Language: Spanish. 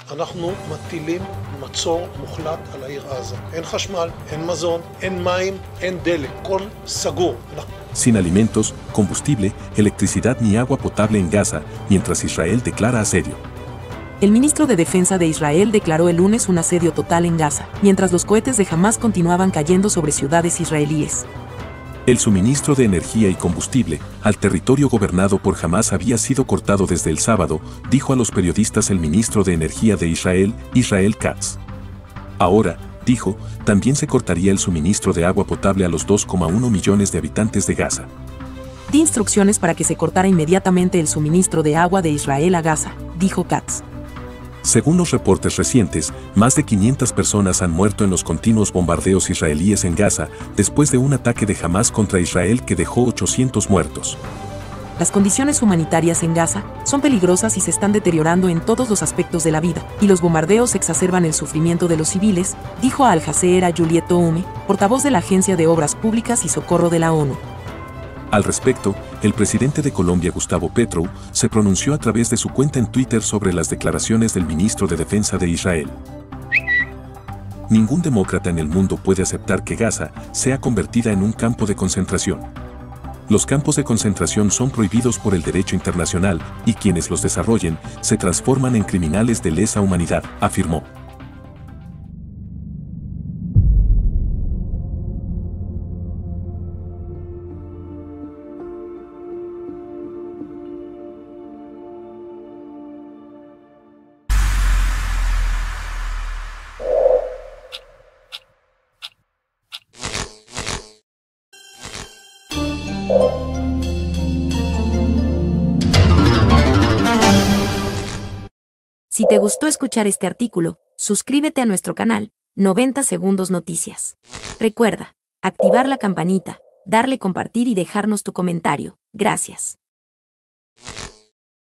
אנחנו מטילים מצור מוחלט על העיר עזה. אין חשמל, אין מזון, אין מים, אין דלק, כל סגור. Sin alimentos, combustible, electricidad ni agua potable en Gaza, mientras Israel declara asedio. El ministro de Defensa de Israel declaró el lunes un asedio total en Gaza, mientras los cohetes de Hamás continuaban cayendo sobre ciudades israelíes. El suministro de energía y combustible al territorio gobernado por Hamás había sido cortado desde el sábado, dijo a los periodistas el ministro de Energía de Israel, Israel Katz. Ahora, dijo, también se cortaría el suministro de agua potable a los 2,1 millones de habitantes de Gaza. Di instrucciones para que se cortara inmediatamente el suministro de agua de Israel a Gaza, dijo Katz. Según los reportes recientes, más de 500 personas han muerto en los continuos bombardeos israelíes en Gaza, después de un ataque de Hamás contra Israel que dejó 800 muertos. Las condiciones humanitarias en Gaza son peligrosas y se están deteriorando en todos los aspectos de la vida, y los bombardeos exacerban el sufrimiento de los civiles, dijo a Al Jazeera Juliet Toume, portavoz de la Agencia de Obras Públicas y Socorro de la ONU. Al respecto, el presidente de Colombia, Gustavo Petro, se pronunció a través de su cuenta en Twitter sobre las declaraciones del ministro de Defensa de Israel. Ningún demócrata en el mundo puede aceptar que Gaza sea convertida en un campo de concentración. Los campos de concentración son prohibidos por el derecho internacional y quienes los desarrollen se transforman en criminales de lesa humanidad, afirmó. Si te gustó escuchar este artículo, suscríbete a nuestro canal, 90 Segundos Noticias. Recuerda, activar la campanita, darle compartir y dejarnos tu comentario. Gracias.